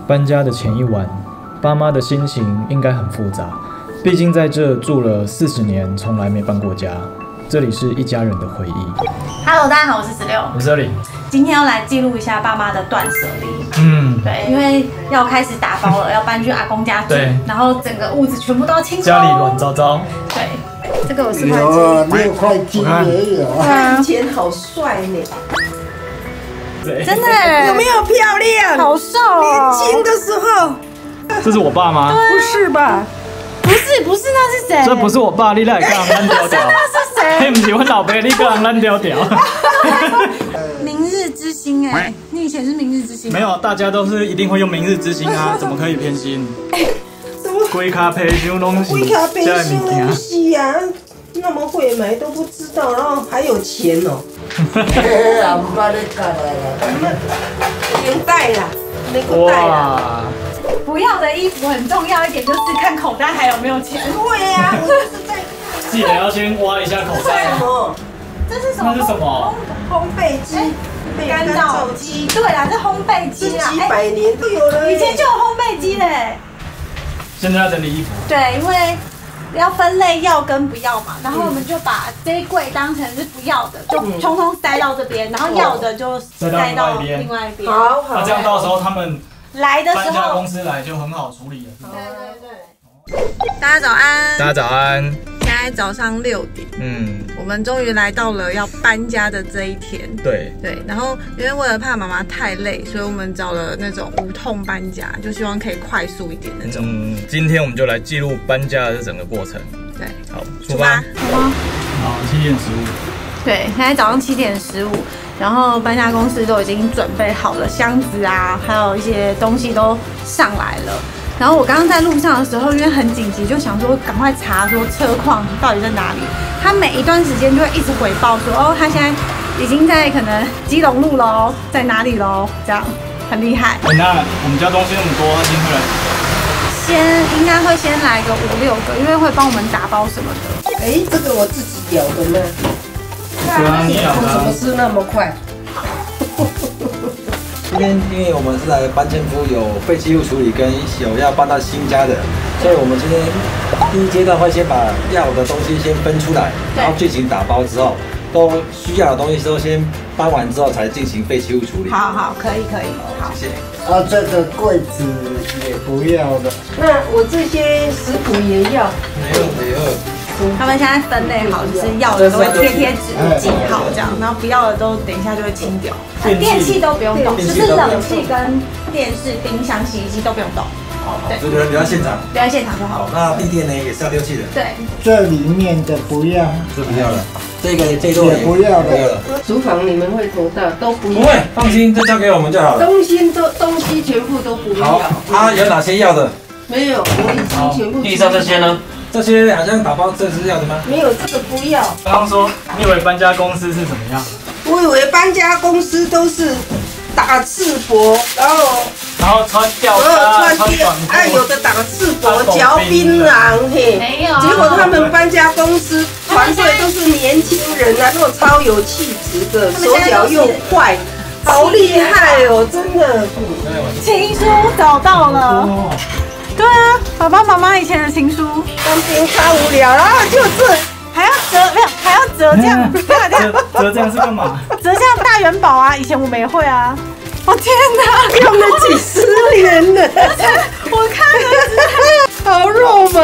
搬家的前一晚，爸妈的心情应该很复杂，毕竟在这住了40年，从来没搬过家。这里是一家人的回忆。 Hello， 大家好，我是16， 我是阿里。 今天要来记录一下爸妈的断舍离。对，因为要开始打包了，要搬去阿公家住，然后整个屋子全部都要清空， 家里乱糟糟。 对，这个有4块鸡，6块鸡也有啊， 以前好帅呢。 真的有没有漂亮？ 好瘦哦！ 年轻的时候， 这是我爸吗？ 不是吧？ 不是，那是谁？ 这不是我爸，你来干烂掉掉。 那是谁？ 嘿，不是我老爸，你干烂掉掉。 明日之星哎，你以前是明日之星？ 没有，大家都是一定会用明日之星啊，怎么可以偏心？ 什么？ 龟卡培修东西， 龟卡培修东西呀，那么会买都不知道，然后还有钱哦。 阿唔捌你干来啦， 连带啦，那个带啦。 不要的衣服很重要一点，就是看口袋还有没有钱。 对呀，我就是在。 记得要先挖一下口袋。 这是什么？ 那是什么？ 烘焙机、 干燥机。对啦，这烘焙机啦， 几百年都有了。 以前就有烘焙机嘞。 现在要整理衣服。 对，因为要分类要跟不要嘛，然后我们就把这一柜当成是不要的，就通通塞到这边，然后要的就塞到另外一边。 好， 那这样到时候他们来的时候， 搬家公司来就很好处理了。 对。 大家早安， 大家早安。 现在早上6点，我们终于来到了要搬家的这一天。 对， 然后因为为了怕妈妈太累，所以我们找了那种无痛搬家，就希望可以快速一点那种。 今天我们就来记录搬家的这整个过程。 对， 好，出发。好，7点15。 对，现在早上7点15，然后搬家公司都已经准备好了箱子啊，还有一些东西都上来了。然后我刚刚在路上的时候，因为很紧急，就想说赶快查说车况到底在哪里。他每一段时间就会一直回报说，哦，他现在已经在可能基隆路喽，在哪里喽，这样很厉害。 那我们家东西那么多，他今天会来？ 应该会先来个5、6个，因为会帮我们打包什么的。 哎，这个我自己咬的呢。 对啊，你咬的。 怎么是那么快？ 今天因为我们是来搬迁夫，有废弃物处理跟有要搬到新家的，所以我们今天第一阶段会先把要的东西先分出来，然后进行打包之后，都需要的东西都先搬完之后才进行废弃物处理。 好，可以，好， 谢谢。 啊，这个柜子也不要了。 那我这些食谱也要。 没有。 他们现在分类好，就是要的都会贴纸记好这样，然后不要的都等一下就会清掉。电器都不用动，就是冷气跟电视、冰箱、洗衣机都不用动。 对，这个留在现场。 留在现场就好。 好，那地垫呢也是要丢弃的。 对， 这里面的不要， 这不要了。这栋也不要了。 厨房你们会头大，都不要。 不会，放心，这交给我们就好了。 东西全部都不要。 好，有哪些要的？ 没有，我已经全部。 地上这些呢？这些好像打包，这是要的吗？ 没有，这个不要。 刚刚说，你以为搬家公司是怎么样？ 我以为搬家公司都是打赤膊，然后穿吊穿短裤， 有的打赤膊，嚼槟榔，嘿， 没有。 结果他们搬家公司团队都是年轻人啊，都超有气质的，手脚又快，好厉害哦，真的。 情书找到了。对啊，爸爸妈妈以前的情书， 当兵超无聊，然后就这还要折，没有还要折这样， 折这样是干嘛？ 折这样大元宝啊，以前我们也会啊。我天哪， 用了几10年了， 我看了好肉麻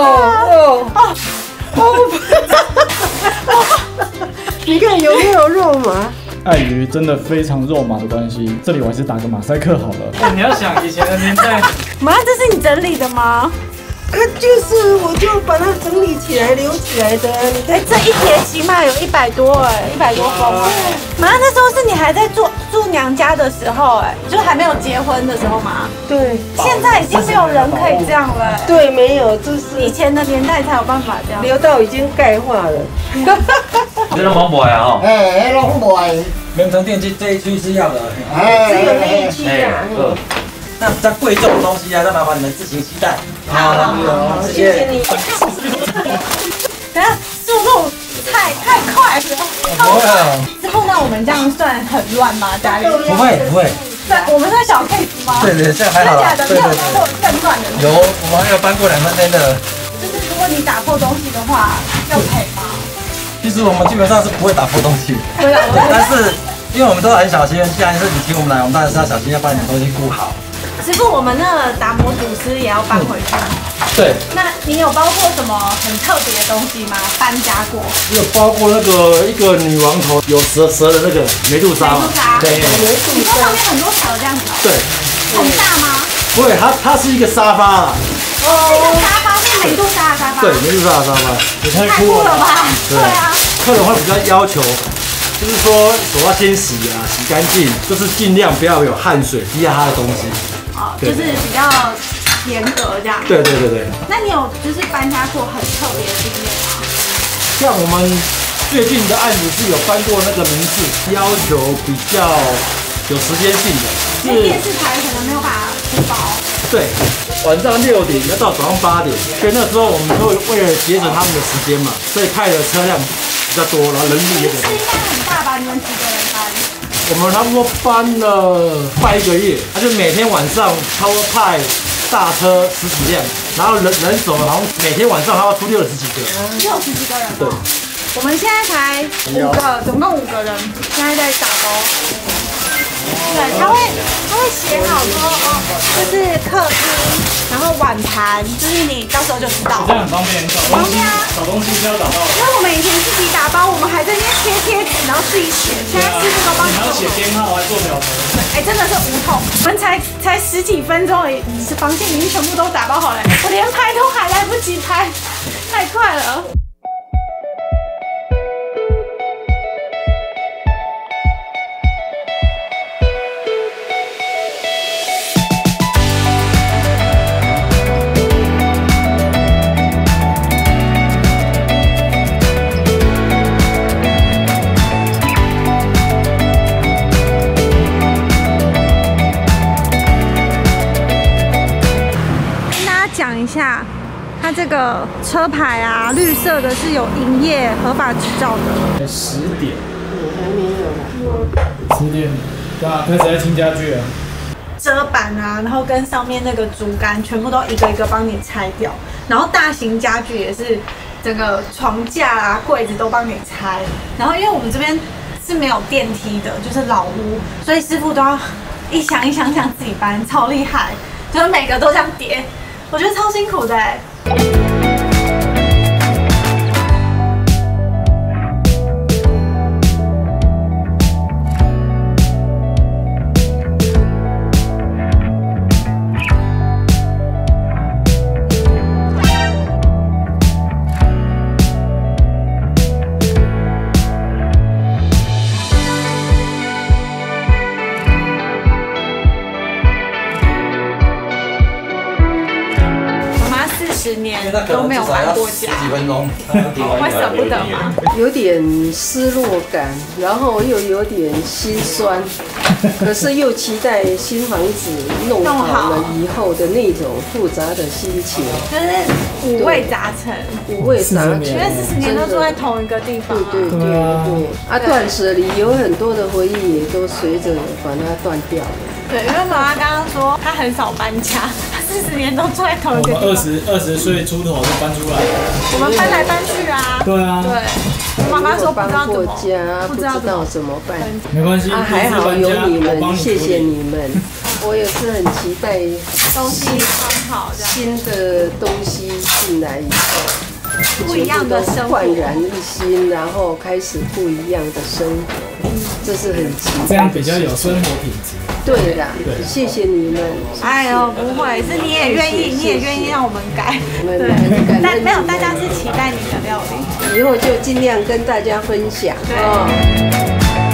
你看有没有肉麻？ 碍于真的非常肉麻的关系，这里我还是打个马赛克好了。你要想以前的年代， 妈，这是你整理的吗？ 就是我就把它整理起来留起来的。你看这一叠起码有100多100多封。妈，那时候是你还在住娘家的时候就是还没有结婚的时候嘛。 对， 现在已经没有人可以这样了。 对，没有，就是以前的年代才有办法这样。 留到已经钙化了。 这都忙不完啊！ 哎，拢卖。 棉城电器这一区是要的， 只有那一区啊。 那比较贵重的东西啊，再麻烦你们自行携带。 好，谢谢你。 等下速度太快了。 不会啊。 之后那我们这样算很乱吗？家里不会。 真算我们算小 case 吗？ 对对，这样还好啦。 真的假的？没有搬过更乱的。 有，我们还有搬过2、3天的。 就是如果你打破东西的话，要赔吗？ 其实我们基本上是不会打破东西， 不要， 但是因为我们都很小心，既然是你请我们来，我们当然是要小心，要把你的东西顾好。 师傅，我们那个打磨吐司也要搬回去。 对， 那你有包括什么很特别的东西吗？搬家过？ 有包括那个一个女王头有蛇的那个梅杜莎嘛？对， 你说上面很多蛇这样子哦？ 对， 很大吗？ 不会，它是一个沙发啊。 这个沙发是美杜莎的沙发。 对，梅杜莎的沙发。 也太太酷了吧！ 酷了吧？对啊。 客人会比较要求，就是说手要先洗啊，洗干净，就是尽量不要有汗水滴在他的东西。 哦，就是比较严格这样。 对对对对。 那你有就是搬家过很特别的经验吗？ 像我们最近的案子是有搬过那个名字，要求比较有时间性的， 因为电视台可能没有办法出包。 对，晚上6点要到早上8点，所以那时候我们会为了节省他们的时间嘛，所以派的车辆比较多，然后人力也比较多。 是应该很大吧？你们几个人搬？ 我们差不多搬了快1个月，就每天晚上差不多派大车10几辆，然后人手好像每天晚上还要出60几个。 60几个人对， 我们现在才5个，总共5个人，现在在打包。对，他会写好说哦，就是客厅，然后碗盘，就是你到时候就知道。 这样很方便，找东西是要找到的。 因为我们以前自己打包，我们还在那边贴贴纸，然后自己写，现在师傅都帮你还要写做好。 编号，还做表格。 哎，真的是无痛，我们才10几分钟而已，房间里面全部都打包好了，我连拍都还来不及拍，太快了。讲一下，它这个车牌啊，绿色的是有营业合法执照的。 10点，还没有。10点，对啊，开始在清家具了。 遮板啊，然后跟上面那个竹竿，全部都一个一个帮你拆掉。然后大型家具也是，整个床架啊、柜子都帮你拆。然后因为我们这边是没有电梯的，就是老屋，所以师傅都要一箱一箱这样自己搬，超厉害，就是每个都这样叠。我觉得超辛苦的哎。10年都没有搬过家， 10几分钟， 会舍不得吗？ 有点失落感，然后又有点心酸，可是又期待新房子弄好了以后的那种复杂的心情， 就是五味杂陈， 五味杂陈。 因为40年都住在同一个地方， 对对对对。啊，断舍离有很多的回忆也都随着把它断掉了。 对，因为妈妈刚刚说她很少搬家，她40年都住在同一个地方。 我们20岁出头就搬出来了。 我们搬来搬去啊。 对啊。 对。妈妈说不知道怎么家，不知道怎么办。 没关系， 还好有你们，谢谢你们。我也是很期待东西很好， 新的东西进来以后， 不一样的生活， 焕然一新，然后开始不一样的生活，这是很期待。 这样比较有生活品质。 对啦，谢谢你们。 哎呦，不会，是你也愿意，你也愿意让我们改。对，但没有，大家是期待你的料理， 以后就尽量跟大家分享。对。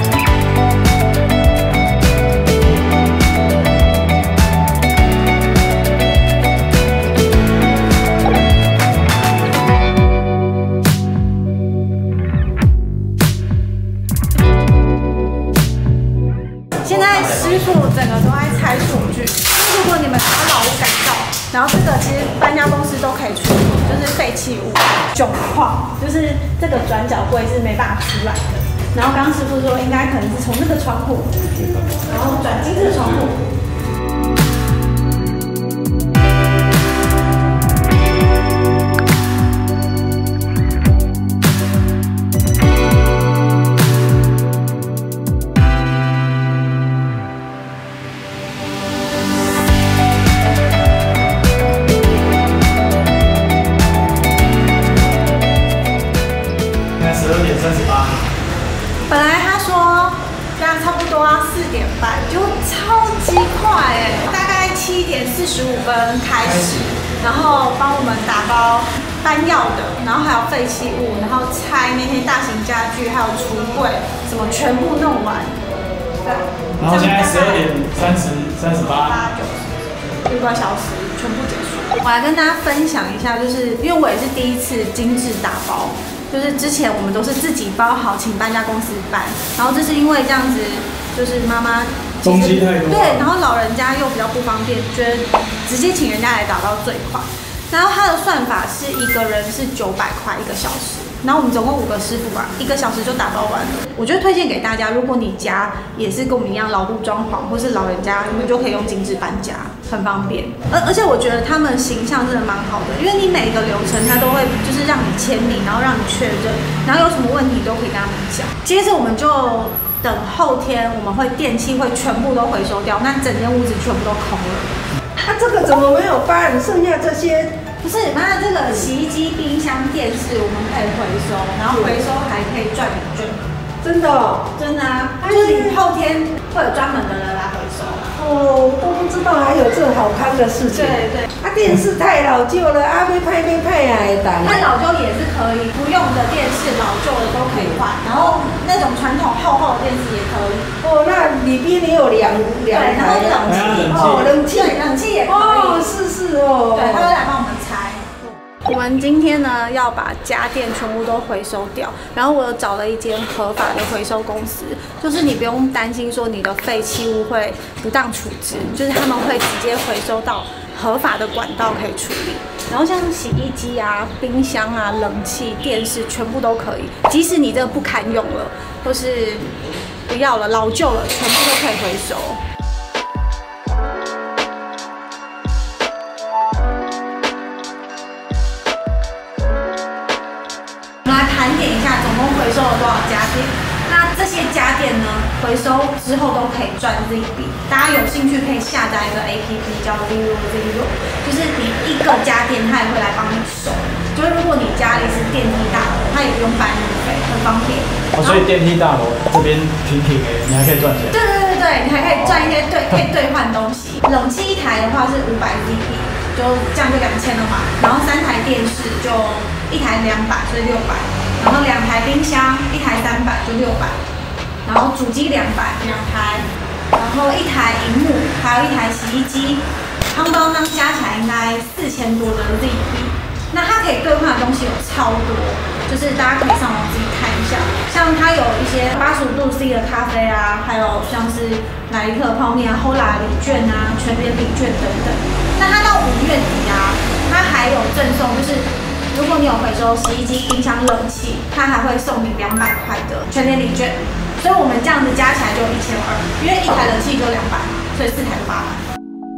师傅整个都在拆数据，如果你们把老屋改造，然后这个其实搬家公司都可以处理，就是废弃物窘况，就是这个转角柜是没办法出来的。 然后刚刚师傅说应该可能是从那个窗户，然后转进这个窗户。本来他说这样差不多要4点半，就超级快哎，大概7点45分开始，然后帮我们打包搬药的，然后还有废弃物，然后拆那些大型家具，还有橱柜，什么全部弄完。对。 然后现在12点38，6 个小时全部结束。我来跟大家分享一下，就是因为我也是第一次精致打包。就是之前我们都是自己包好，请搬家公司搬，然后这是因为这样子，就是妈妈东西太多， 对，然后老人家又比较不方便，觉得直接请人家来打包最快。然后它的算法是一个人是900块1个小时，然后我们总共5个师傅吧，1个小时就打包完了。我觉得推荐给大家，如果你家也是跟我们一样老路装潢，或是老人家，你们就可以用精致搬家，很方便。而且我觉得他们形象真的蛮好的，因为你每一个流程他都会就是让你签名，然后让你确认，然后有什么问题都可以跟他们讲。接着我们就等后天我们会电器会全部都回收掉，那整间屋子全部都空了。 这个怎么没有搬？剩下这些不是，妈，这个洗衣机、冰箱、电视我们可以回收，然后回收还可以赚礼券。 真的哦？ 真的啊，就是你后天会有专门的人来回收。 哦，都不知道还有这好康的事情。 对对。 电视太老旧了，被派来打。 那老旧也是可以，不用的电视老旧的都可以换，然后那种传统厚的电视也可以。 哦，那里边也有两台。 然后冷气也可以。 哦，是哦。 对，他会来帮我们拆。我们今天呢要把家电全部都回收掉，然后我有找了一间合法的回收公司，就是你不用担心说你的废弃物会不当处置，就是他们会直接回收到合法的管道可以处理。然后像洗衣机啊、冰箱啊、冷气、电视全部都可以，即使你这个不堪用了，或是不要了、老旧了，全部都可以回收。盘点一下总共回收了多少家电，那这些家电呢，回收之后都可以赚日币。大家有兴趣可以下载一个 APP 叫 Zero， 就是你一个家电它也会来帮你收。就是如果你家里是电梯大楼，它也不用搬运费，很方便。 哦，所以电梯大楼这边停你还可以赚钱。 对，你还可以赚一些可以兑换东西。冷气一台的话是500日币，就这样就2000了嘛。然后3台电视就1台200，所以600。然后2台冰箱，1台300就600，然后主机200，2台，然后1台萤幕，还有1台洗衣机，夯包刚加起来应该4000多的日币。那它可以兑换的东西有超多，就是大家可以上网自己看一下，像它有一些85度 C 的咖啡啊，还有像是莱特泡面啊、Hola 礼券啊、全联礼券等等。那它到5月底啊，它还有赠送，就是如果你有回收洗衣机、冰箱、冷气，它还会送你200块的全联礼券。所以我们这样子加起来就1200，因为1台冷气就200嘛，所以4台就800。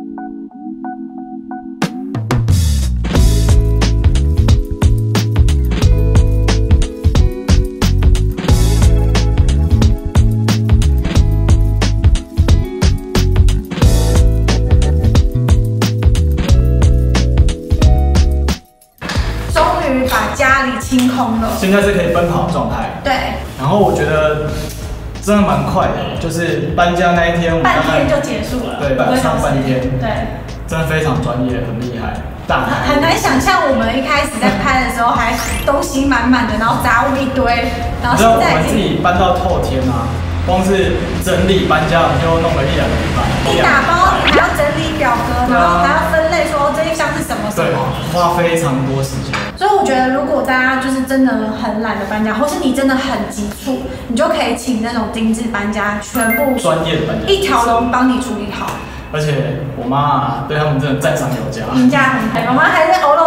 把家里清空了， 现在是可以奔跑的状态。 对。 然后我觉得真的蛮快的，就是搬家那一天，我们半天就结束了。 对，上半天。 对。 真的非常专业，很厉害。 很难想象我们一开始在拍的时候还东西满满的，然后杂物一堆，然后现在我们自己搬到后天啊，光是整理搬家我们就弄了1-2个礼拜。 你打包你还要整理表格，然后还要分类说这一箱是什么什么， 对，花非常多时间。 所以我觉得如果大家就是真的很懒得搬家，或是你真的很急促，你就可以请那种精致搬家，全部专业的搬家一条龙帮你处理好。 而且我妈对他们真的赞赏有加， 评价很高。我妈还在偶漏说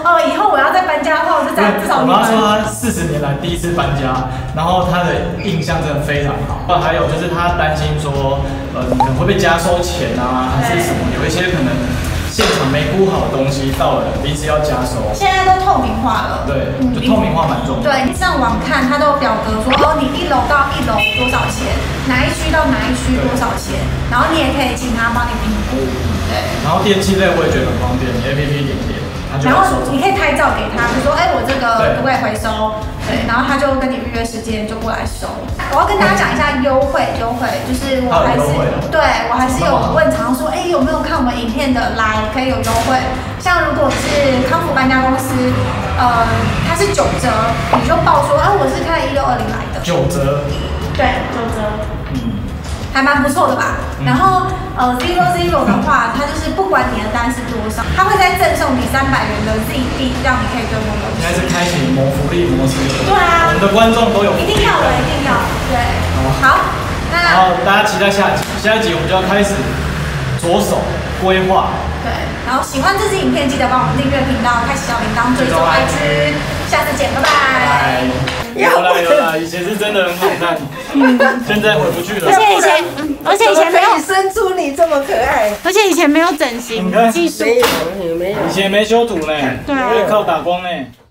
哦，以后我要再搬家的话，我就至少我妈说她40年来第一次搬家，然后她的印象真的非常好。还有就是她担心说，你可能会被加收钱啊，还是什么，有一些可能现场没估好的东西，到了临时要加收。 现在都透明化了， 对，就透明化蛮重要。 对，你上网看，它都有表格说，哦，你1楼到1楼多少钱，哪一区到哪一区多少钱，然后你也可以请他帮你评估。对。 然后电器类我也觉得很方便，你 APP 点， 然后你可以拍照给他，就说，哎，我这个可不可以回收？对，然后他就跟你预约时间就过来收。我要跟大家讲一下优惠，就是我还是我还是有问厂商说，哎，有没有看我们影片的来可以有优惠？像如果是康福搬家公司，它是9折，你就报说，啊，我是开1620来的 9折， 对，9折。还蛮不错的吧。然后00的话，它就是不管你的单是多少，它会再赠送你300元的 ZD， 让你可以跟我们。 应该是开启谋福利模式。 对啊， 我们的观众都有。 一定要的，一定要。对。好，那然后大家期待下一集我们就要开始着手规划。 对，然后喜欢这支影片，记得帮我们订阅频道，开启小铃铛，追踪 IG。下次见，拜拜。 有啦，以前是真的很好看，现在回不去了。 而且以前没有生出你这么可爱， 而且以前没有整形技术， 没有。 以前没修图呢， 对啊， 靠打光呢。